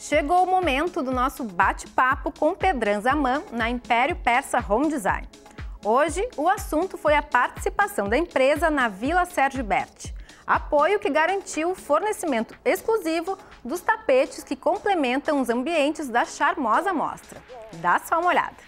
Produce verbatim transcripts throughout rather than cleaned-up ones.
Chegou o momento do nosso bate-papo com Pedran Zaman na Império Persa Home Design. Hoje, o assunto foi a participação da empresa na Vila Sérgio Berti, apoio que garantiu o fornecimento exclusivo dos tapetes que complementam os ambientes da charmosa mostra. Dá só uma olhada.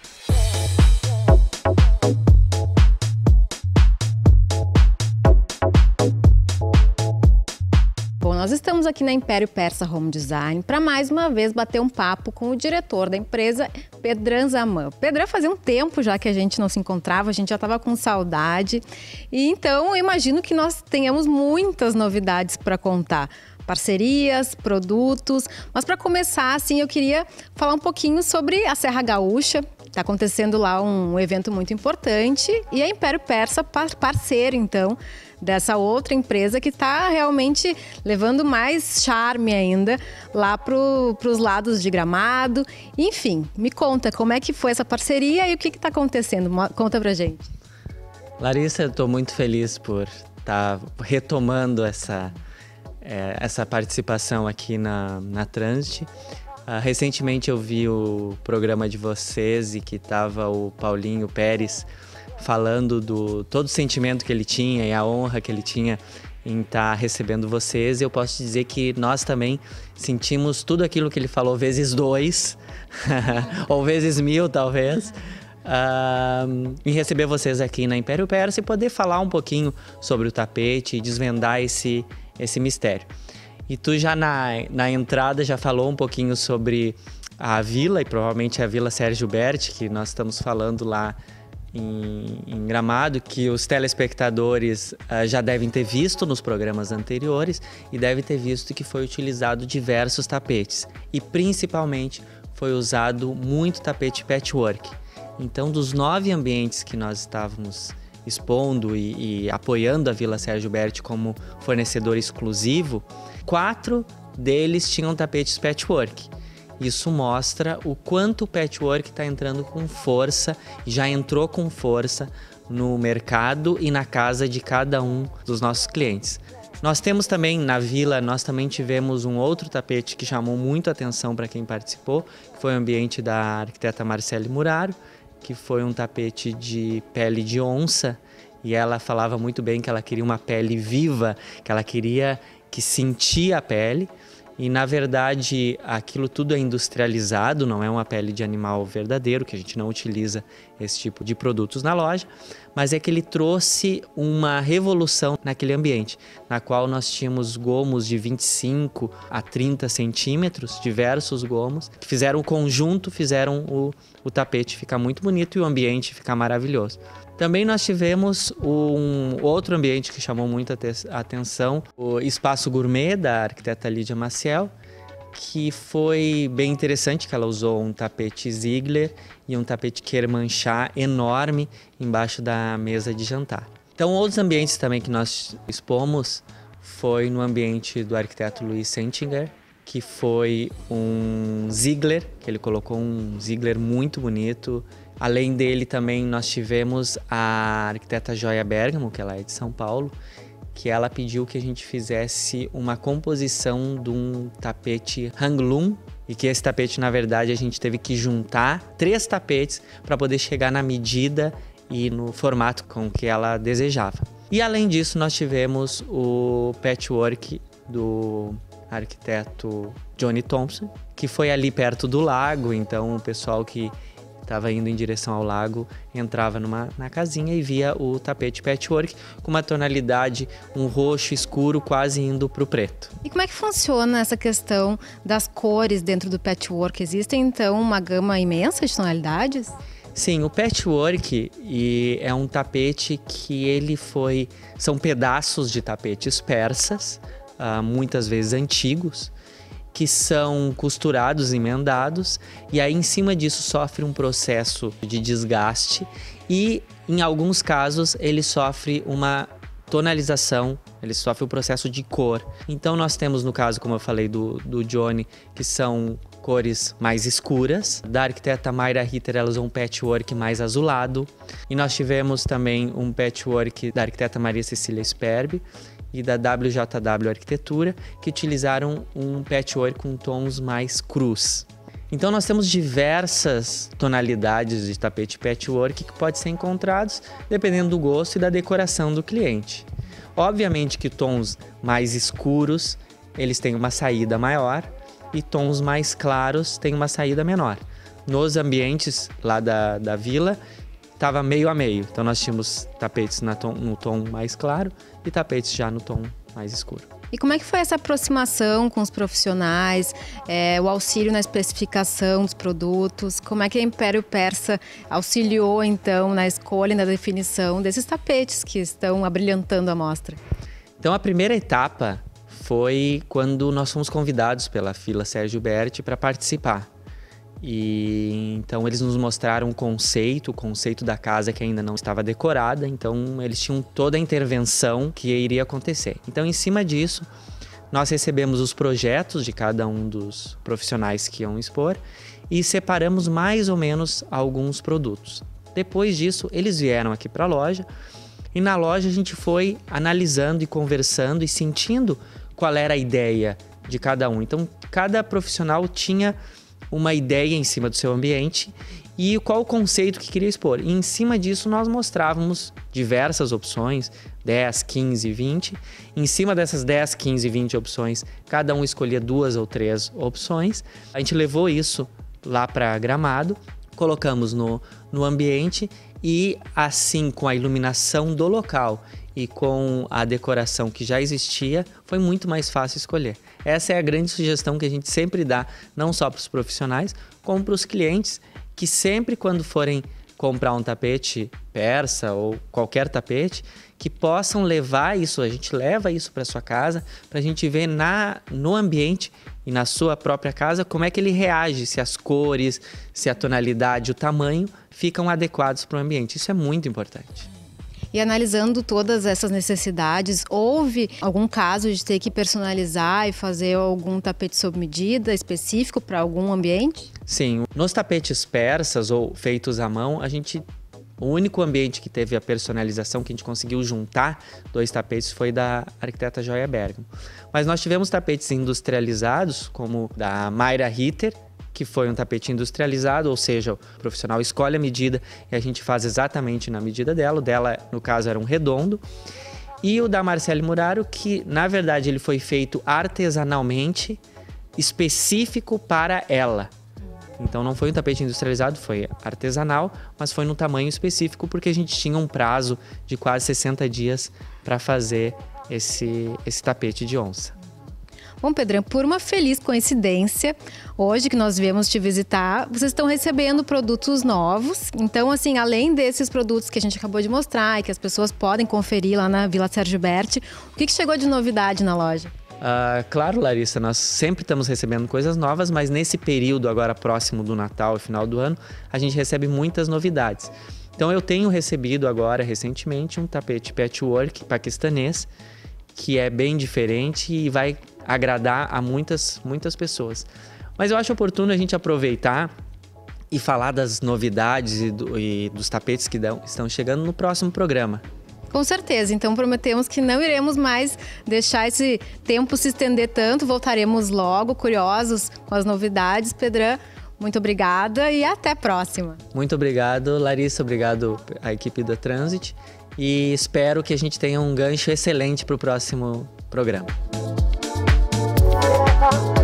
Bom, nós estamos aqui na Império Persa Home Design para mais uma vez bater um papo com o diretor da empresa, Pedran Zaman. Pedran, fazia um tempo já que a gente não se encontrava, a gente já estava com saudade. E então eu imagino que nós tenhamos muitas novidades para contar. Parcerias, produtos. Mas para começar, assim, eu queria falar um pouquinho sobre a Serra Gaúcha. Está acontecendo lá um evento muito importante e a Império Persa, parceiro, então, dessa outra empresa que está realmente levando mais charme ainda lá para os lados de Gramado. Enfim, me conta como é que foi essa parceria e o que está acontecendo. Conta pra gente. Larissa, eu estou muito feliz por estar tá retomando essa, é, essa participação aqui na, na Transit. Uh, recentemente eu vi o programa de vocês e que estava o Paulinho Pérez falando do todo o sentimento que ele tinha e a honra que ele tinha em estar tá recebendo vocês. Eu posso dizer que nós também sentimos tudo aquilo que ele falou vezes dois, ou vezes mil talvez, uh, em receber vocês aqui na Império Persa e poder falar um pouquinho sobre o tapete e desvendar esse, esse mistério. E tu já na, na entrada já falou um pouquinho sobre a vila, e provavelmente a Vila Sérgio Berti, que nós estamos falando lá em, em Gramado, que os telespectadores uh, já devem ter visto nos programas anteriores e devem ter visto que foi utilizado diversos tapetes. E principalmente foi usado muito tapete patchwork. Então, dos nove ambientes que nós estávamos expondo e, e apoiando a Vila Sérgio Berti como fornecedor exclusivo, quatro deles tinham tapetes patchwork. Isso mostra o quanto o patchwork está entrando com força, já entrou com força no mercado e na casa de cada um dos nossos clientes. Nós temos também, na Vila, nós também tivemos um outro tapete que chamou muito a atenção para quem participou, que foi o ambiente da arquiteta Marcele Muraro, que foi um tapete de pele de onça, e ela falava muito bem que ela queria uma pele viva, que ela queria que sentia a pele, e na verdade aquilo tudo é industrializado, não é uma pele de animal verdadeiro, que a gente não utiliza esse tipo de produtos na loja, mas é que ele trouxe uma revolução naquele ambiente, na qual nós tínhamos gomos de vinte e cinco a trinta centímetros, diversos gomos, que fizeram o conjunto, fizeram o, o tapete ficar muito bonito e o ambiente ficar maravilhoso. Também nós tivemos um outro ambiente que chamou muita atenção, o Espaço Gourmet, da arquiteta Lídia Maciel, que foi bem interessante, que ela usou um tapete Ziegler e um tapete Kermanchah enorme embaixo da mesa de jantar. Então, outros ambientes também que nós expomos foi no ambiente do arquiteto Luiz Sentinger, que foi um Ziegler, que ele colocou um Ziegler muito bonito. Além dele também nós tivemos a arquiteta Joia Bergamo, que ela é de São Paulo, que ela pediu que a gente fizesse uma composição de um tapete Hangloom, e que esse tapete, na verdade, a gente teve que juntar três tapetes para poder chegar na medida e no formato com que ela desejava. E além disso, nós tivemos o patchwork do arquiteto Johnny Thompson, que foi ali perto do lago, então o pessoal que estava indo em direção ao lago entrava numa, na casinha e via o tapete patchwork com uma tonalidade, um roxo escuro quase indo para o preto. E como é que funciona essa questão das cores dentro do patchwork? Existe então uma gama imensa de tonalidades? Sim, o patchwork e é um tapete que ele foi... São pedaços de tapetes persas, uh, muitas vezes antigos, que são costurados, emendados, e aí em cima disso sofre um processo de desgaste e, em alguns casos, ele sofre uma tonalização, ele sofre o processo de cor. Então nós temos, no caso, como eu falei, do, do Johnny, que são cores mais escuras. Da arquiteta Mayra Ritter, ela usou um patchwork mais azulado. E nós tivemos também um patchwork da arquiteta Maria Cecília Sperbi, e da W J W Arquitetura, que utilizaram um patchwork com tons mais crus. Então nós temos diversas tonalidades de tapete patchwork que podem ser encontrados dependendo do gosto e da decoração do cliente. Obviamente que tons mais escuros, eles têm uma saída maior e tons mais claros têm uma saída menor. Nos ambientes lá da, da vila, estava meio a meio. Então nós tínhamos tapetes na tom, no tom mais claro e tapetes já no tom mais escuro. E como é que foi essa aproximação com os profissionais, é, o auxílio na especificação dos produtos? Como é que a Império Persa auxiliou, então, na escolha e na definição desses tapetes que estão abrilhantando a mostra? Então, a primeira etapa foi quando nós fomos convidados pela Vila Sérgio Berti para participar. E então eles nos mostraram o conceito, o conceito da casa que ainda não estava decorada, então eles tinham toda a intervenção que iria acontecer. Então, em cima disso, nós recebemos os projetos de cada um dos profissionais que iam expor e separamos mais ou menos alguns produtos. Depois disso, eles vieram aqui para a loja e na loja a gente foi analisando e conversando e sentindo qual era a ideia de cada um. Então, cada profissional tinha uma ideia em cima do seu ambiente e qual o conceito que queria expor. E em cima disso nós mostrávamos diversas opções, dez, quinze, vinte. Em cima dessas dez, quinze, vinte opções, cada um escolhia duas ou três opções. A gente levou isso lá para Gramado, colocamos no, no ambiente e assim, com a iluminação do local e com a decoração que já existia, foi muito mais fácil escolher. Essa é a grande sugestão que a gente sempre dá, não só para os profissionais, como para os clientes, que sempre quando forem comprar um tapete persa ou qualquer tapete, que possam levar isso, a gente leva isso para sua casa, para a gente ver na, no ambiente e na sua própria casa como é que ele reage, se as cores, se a tonalidade, o tamanho ficam adequados para o ambiente. Isso é muito importante. E analisando todas essas necessidades, houve algum caso de ter que personalizar e fazer algum tapete sob medida específico para algum ambiente? Sim, nos tapetes persas ou feitos à mão, a gente, o único ambiente que teve a personalização, que a gente conseguiu juntar dois tapetes, foi da arquiteta Joia Bergamo. Mas nós tivemos tapetes industrializados, como da Mayra Ritter, que foi um tapete industrializado, ou seja, o profissional escolhe a medida e a gente faz exatamente na medida dela. O dela, no caso, era um redondo. E o da Marcele Muraro, que na verdade ele foi feito artesanalmente, específico para ela. Então não foi um tapete industrializado, foi artesanal, mas foi num tamanho específico porque a gente tinha um prazo de quase sessenta dias para fazer esse, esse tapete de onça. Bom, Pedrão, por uma feliz coincidência, hoje que nós viemos te visitar, vocês estão recebendo produtos novos. Então, assim, além desses produtos que a gente acabou de mostrar e que as pessoas podem conferir lá na Vila Sérgio Berti, o que, que chegou de novidade na loja? Uh, claro, Larissa, nós sempre estamos recebendo coisas novas, mas nesse período agora próximo do Natal e final do ano, a gente recebe muitas novidades. Então, eu tenho recebido agora, recentemente, um tapete patchwork paquistanês, que é bem diferente e vai agradar a muitas, muitas pessoas. Mas eu acho oportuno a gente aproveitar e falar das novidades e, do, e dos tapetes que dão, estão chegando no próximo programa. Com certeza, então prometemos que não iremos mais deixar esse tempo se estender tanto, voltaremos logo, curiosos com as novidades. Pedrão, muito obrigada e até a próxima. Muito obrigado, Larissa, obrigado à equipe da Transit e espero que a gente tenha um gancho excelente para o próximo programa.